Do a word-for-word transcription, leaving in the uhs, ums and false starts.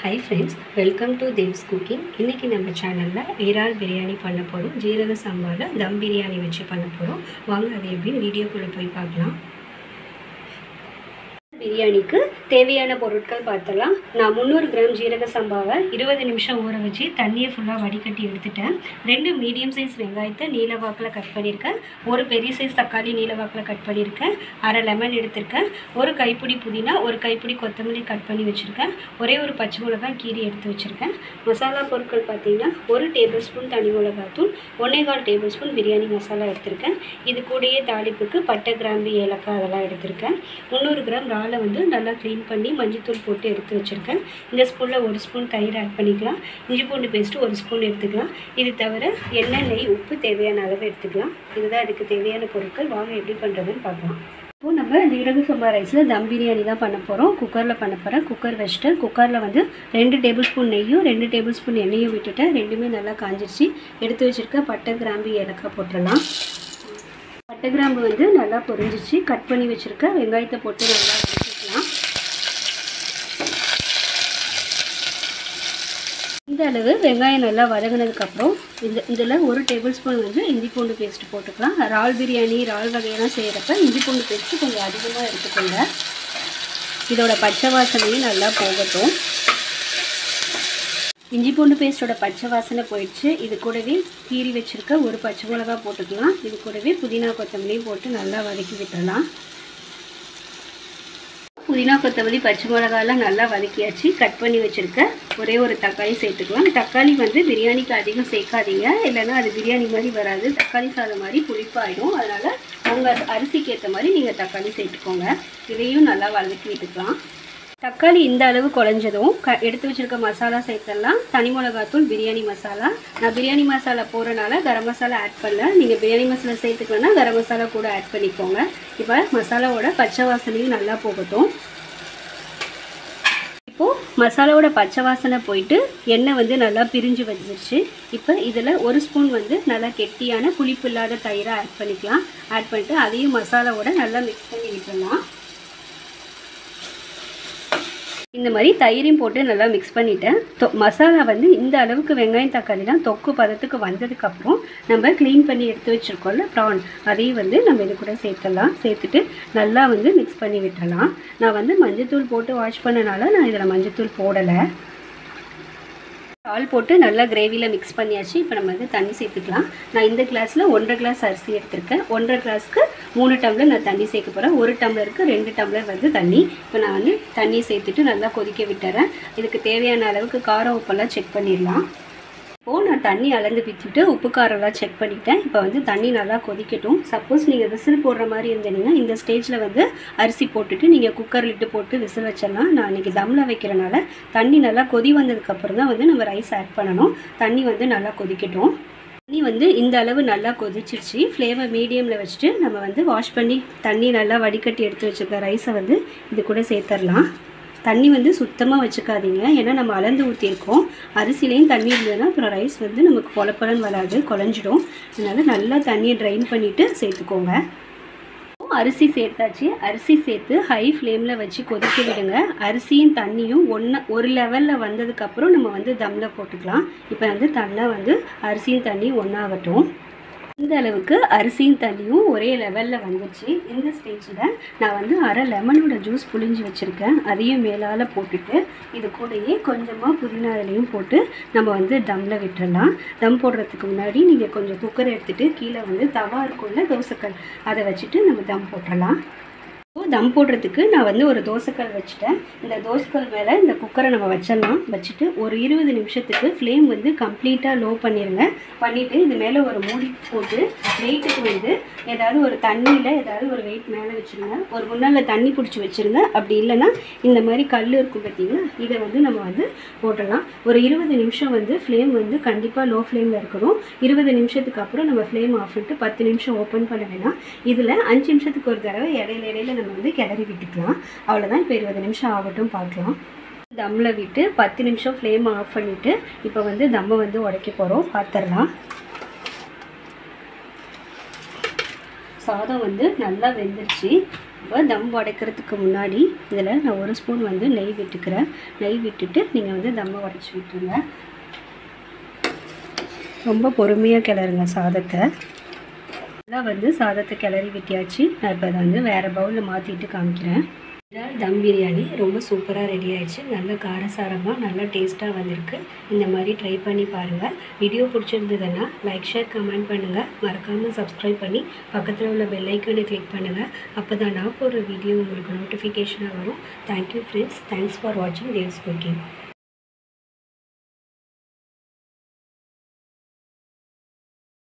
Hi friends, welcome to Dev's Cooking. இன்னைக்கு நம்ம சேனல்ல இறால் பிரியாணி பண்ண போறோம். ஜீரக சம்பால தம் பிரியாணி வச்சு பண்ண போறோம். வாங்க அதை எப்படி வீடியோக்குள்ள போய் பார்க்கலாம். பிரியாணிக்கு தேவையான பொருட்கள் பார்த்தலாம். நான் முந்நூறு கிராம் ஜீரக சம்பாவை இருபது நிமிஷம் ஊற வச்சு தண்ணியை ஃபுல்லாக வடிகட்டி எடுத்துட்டேன். ரெண்டு மீடியம் சைஸ் வெங்காயத்தை நீல வாக்கில் கட் பண்ணியிருக்கேன். ஒரு பெரிய சைஸ் தக்காளி நீல வாக்கில் கட் பண்ணியிருக்கேன். அரை லெமன் எடுத்திருக்கேன். ஒரு கைப்பிடி புதினா, ஒரு கைப்பிடி கொத்தமல்லி கட் பண்ணி வச்சுருக்கேன். ஒரே ஒரு பச்சை மிளகாய் கீரி எடுத்து வச்சுருக்கேன். மசாலா பொருட்கள் பார்த்தீங்கன்னா ஒரு டேபிள் ஸ்பூன் தனி மிளகாத்தூள், ஒன்றே கால் டேபிள் ஸ்பூன் பிரியாணி மசாலா எடுத்திருக்கேன். இது கூடயே தாளிப்புக்கு பட்டை, கிராம்பு, ஏலக்காய் அதெல்லாம் எடுத்திருக்கேன். முந்நூறு கிராம் இறாலை வந்து நல்லா க்ளீன் பண்ணி மஞ்சத்தூள் போட்டு எடுத்து வச்சுருக்கேன். இந்த ஸ்பூனில் ஒரு ஸ்பூன் தயிர் ஆட் பண்ணிக்கலாம். இஞ்சி பூண்டு பேஸ்ட்டு ஒரு ஸ்பூன் எடுத்துக்கலாம். இது தவிர எண்ணெய், நெய், உப்பு தேவையான அளவு எடுத்துக்கலாம். இதுதான் அதுக்கு தேவையான பொருட்கள். வாங்க எப்படி பண்ணுறதுன்னு பார்க்கலாம். இப்போது நம்ம ஜீரக சம்பா ரைஸில் தம் பிரியாணி தான் பண்ண போகிறோம். குக்கரில் பண்ண போகிறேன். குக்கர் வச்சுட்டு குக்கரில் வந்து ரெண்டு டேபிள் ஸ்பூன் நெய்யும் ரெண்டு டேபிள் ஸ்பூன் எண்ணெயும் விட்டுட்டேன். ரெண்டுமே நல்லா காஞ்சிருச்சு. எடுத்து வச்சுருக்க பட்டை, கிராம்பு, ஏலக்காய் போட்டுடலாம். பட்டை கிராம்பு வந்து நல்லா பொரிஞ்சிச்சு. கட் பண்ணி வச்சுருக்க வெங்காயத்தை போட்டு நல்லா வதக்கிக்கலாம். இந்த அளவு வெங்காயம் நல்லா வதங்கினதுக்கப்புறம் இந்த இதில் ஒரு டேபிள் ஸ்பூன் வந்து இஞ்சி பூண்டு பேஸ்ட்டு போட்டுக்கலாம். இறால் பிரியாணி, இறால் வகையெல்லாம் செய்கிறப்ப இஞ்சி பூண்டு பேஸ்ட்டு கொஞ்சம் அதிகமாக எடுத்துக்கோங்க. இதோட பச்சை வாசனையும் நல்லா போகட்டும். இஞ்சி பூண்டு பேஸ்ட்டோட பச்சை வாசனை போயிடுச்சு. இது கூடவே கீரி வச்சுருக்க ஒரு பச்சை மிளகா போட்டுக்கலாம். இது கூடவே புதினா, கொத்தமல்லியும் போட்டு நல்லா வதக்கி விட்டுடலாம். புதினா, கொத்தமல்லி, பச்சை மிளகாலாம் நல்லா வதக்கியாச்சு. கட் பண்ணி வச்சுருக்க ஒரே ஒரு தக்காளி சேர்த்துக்கலாம். தக்காளி வந்து பிரியாணிக்கு அதிகம் சேர்க்காதீங்க, இல்லைன்னா அது பிரியாணி மாதிரி வராது. தக்காளி சாதம் மாதிரி புளிப்பாயிடும். அதனால் உங்கள் அரிசிக்கு ஏற்ற மாதிரி நீங்கள் தக்காளி சேர்த்துக்கோங்க. இதையும் நல்லா வதக்கி விட்டுக்கலாம். தக்காளி இந்த அளவு குழஞ்சதும் க எடுத்து வச்சுருக்க மசாலா சேர்த்துடலாம். தனி மிளகாத்தூள், பிரியாணி மசாலா. நான் பிரியாணி மசாலா போடுறனால கரம் மசாலா ஆட் பண்ணல. நீங்கள் பிரியாணி மசாலா சேர்த்துக்கலன்னா கரம் மசாலா கூட ஆட் பண்ணிக்கோங்க. இப்போ மசாலாவோட பச்சை வாசனையும் நல்லா போகட்டும். இப்போது மசாலாவோட பச்சை வாசனை போயிட்டு எண்ணெய் வந்து நல்லா பிரிஞ்சு வந்துருச்சு. இப்போ இதில் ஒரு ஸ்பூன் வந்து நல்லா கெட்டியான புளிப்பு இல்லாத தயிரை ஆட் பண்ணிக்கலாம். ஆட் பண்ணிட்டு அதையும் மசாலாவோட நல்லா மிக்ஸ் பண்ணி விட்டுடலாம். இந்த மாதிரி தயிரையும் போட்டு நல்லா மிக்ஸ் பண்ணிவிட்டேன். தொ மசாலா வந்து இந்த அளவுக்கு வெங்காயம், தக்காளிலாம் தொக்கு பதத்துக்கு வந்ததுக்கப்புறம் நம்ம க்ளீன் பண்ணி எடுத்து வச்சுருக்கோம்ல ப்ரான், அதையும் வந்து நம்ம இது கூட சேர்த்துடலாம். சேர்த்துட்டு நல்லா வந்து மிக்ஸ் பண்ணி விட்டுடலாம். நான் வந்து மஞ்சத்தூள் போட்டு வாஷ் பண்ணனால நான் இதில் மஞ்சத்தூள் போடலை. பால் போட்டு நல்லா கிரேவியில் மிக்ஸ் பண்ணியாச்சு. இப்போ நம்ம வந்து தண்ணி சேர்த்துக்கலாம். நான் இந்த கிளாஸில் ஒன்றரை கிளாஸ் அரிசி எடுத்திருக்கேன். ஒன்றரை கிளாஸ்க்கு மூணு டம்ளர் நான் தண்ணி சேர்க்க போகிறேன். ஒரு டம்ளருக்கு ரெண்டு டம்ளர் வந்து தண்ணி. இப்போ நான் வந்து தண்ணியை சேர்த்துட்டு நல்லா கொதிக்க விட்டுறேன். இதுக்கு தேவையான அளவுக்கு காரம், உப்பெல்லாம் செக் பண்ணிடலாம். இப்போது நான் தண்ணி அளந்து பிச்சுட்டு உப்பு காரம்லாம் செக் பண்ணிட்டேன். இப்போ வந்து தண்ணி நல்லா கொதிக்கட்டும். சப்போஸ் நீங்கள் விசில் போடுற மாதிரி இருந்தீங்கன்னா இந்த ஸ்டேஜில் வந்து அரிசி போட்டுட்டு நீங்கள் குக்கர் லிட்டு போட்டு விசில் வச்சிடலாம். நான் இன்றைக்கி தம்மில் வைக்கிறனால தண்ணி நல்லா கொதி வந்ததுக்கப்புறம் தான் வந்து நம்ம ரைஸ் ஆட் பண்ணணும். தண்ணி வந்து நல்லா கொதிக்கட்டும். தண்ணி வந்து இந்த அளவு நல்லா கொதிச்சிருச்சு. ஃப்ளேமை மீடியமில் வச்சுட்டு நம்ம வந்து வாஷ் பண்ணி தண்ணி நல்லா வடிகட்டி எடுத்து வச்சுருக்க ரைஸை வந்து இது கூட சேர்த்துடலாம். தண்ணி வந்து சுத்தமாக வச்சுக்காதீங்க, ஏன்னா நம்ம அளந்து ஊற்றிருக்கோம். அரிசிலையும் தண்ணி இருந்ததுன்னா அப்புறம் ரைஸ் வந்து நமக்கு பொலப்பலன்னு வராது, குழஞ்சிடும். அதனால் நல்லா தண்ணியை ட்ரைன் பண்ணிவிட்டு சேர்த்துக்கோங்க. அரிசி சேர்த்தாச்சு. அரிசி சேர்த்து ஹை ஃப்ளேமில் வச்சு கொதிக்க விடுங்க. அரிசியும் தண்ணியும் ஒன்று ஒரு லெவலில் வந்ததுக்கப்புறம் நம்ம வந்து தம்மில் போட்டுக்கலாம். இப்போ வந்து தண்ணி வந்து அரிசியும் தண்ணி ஒன்றாகட்டும். இந்த அளவுக்கு அரிசியும் தண்ணியும் ஒரே லெவலில் வந்துச்சு. இந்த ஸ்டேஜில் நான் வந்து அரை லெமனோட ஜூஸ் புழிஞ்சு வச்சுருக்கேன். அதையும் மேலால் போட்டுட்டு இது கூடயே கொஞ்சமாக புதினா இலையும் போட்டு நம்ம வந்து தம்மில் விட்டுடலாம். தம் போடுறதுக்கு முன்னாடி நீங்கள் கொஞ்சம் குக்கர் எடுத்துகிட்டு கீழே வந்து தவா இருக்கும்ல தோசைக்கல், அதை வச்சுட்டு நம்ம தம் போட்டுடலாம். தம் போடுறதுக்கு நான் வந்து ஒரு தோசைக்கல் வச்சுட்டேன். இந்த தோசைக்கல் மேலே இந்த குக்கரை நம்ம வச்சிடலாம். வச்சுட்டு ஒரு இருபது நிமிஷத்துக்கு ஃப்ளேம் வந்து கம்ப்ளீட்டாக லோ பண்ணிடுங்க. பண்ணிவிட்டு இது மேலே ஒரு மூடி போட்டு வெயிட்டுக்கு வந்து ஏதாவது ஒரு தண்ணியில் ஏதாவது ஒரு வெயிட் மேலே வச்சுருங்க. ஒரு முன்னால் தண்ணி பிடிச்சி வச்சுருங்க. அப்படி இல்லைன்னா இந்த மாதிரி கல் இருக்கும் பார்த்தீங்கன்னா, இதை வந்து நம்ம வந்து போட்டுடலாம். ஒரு இருபது நிமிஷம் வந்து ஃப்ளேம் வந்து கண்டிப்பாக லோ ஃப்ளேமில் இருக்கணும். இருபது நிமிஷத்துக்கு அப்புறம் நம்ம ஃப்ளேம் ஆஃப் பண்ணிட்டு பத்து நிமிஷம் ஓப்பன் பண்ண வேணாம். இதில் அஞ்சு நிமிஷத்துக்கு ஒரு தடவை இடையில இடையில நம்ம வந்து கிளறி விட்டுக்கலாம். அவ்வளோதான். இப்போ இருபது நிமிஷம் ஆகட்டும், பார்க்கலாம். தம்மில் விட்டு பத்து நிமிஷம் ஃப்ளேம் ஆஃப் பண்ணிவிட்டு இப்போ வந்து தம்மை வந்து உடைக்க போகிறோம். பார்த்துடலாம். சாதம் வந்து நல்லா வெந்துருச்சு. இப்போ தம் உடைக்கிறதுக்கு முன்னாடி இதில் நான் ஒரு ஸ்பூன் வந்து நெய் விட்டுக்கிறேன். நெய் விட்டுட்டு நீங்கள் வந்து தம்மை உடைச்சி விட்டுருங்க. ரொம்ப பொறுமையாக கிளறுங்க சாதத்தை. இதெல்லாம் வந்து சாதத்தை கிளறி விட்டியாச்சு. நான் இப்போ அதை வந்து வேறு பவுலில் மாற்றிட்டு காமிக்கிறேன். இதான் தம் பிரியாணி ரொம்ப சூப்பராக ரெடி ஆயிடுச்சு. நல்ல காரசாரமாக நல்லா டேஸ்ட்டாக வந்திருக்கு. இந்த மாதிரி ட்ரை பண்ணி பாருங்கள். வீடியோ பிடிச்சிருந்ததுன்னா லைக் ஷேர் கமெண்ட் பண்ணுங்கள். மறக்காமல் சப்ஸ்கிரைப் பண்ணி பக்கத்தில் உள்ள பெல் ஐக்கானை கிளிக் பண்ணுங்கள். அப்போ தான் நான் போடுற வீடியோ உங்களுக்கு நோட்டிஃபிகேஷனாக வரும். Thank you friends. தேங்க்ஸ் ஃபார் வாட்சிங் தேவ்ஸ் குக்கிங்.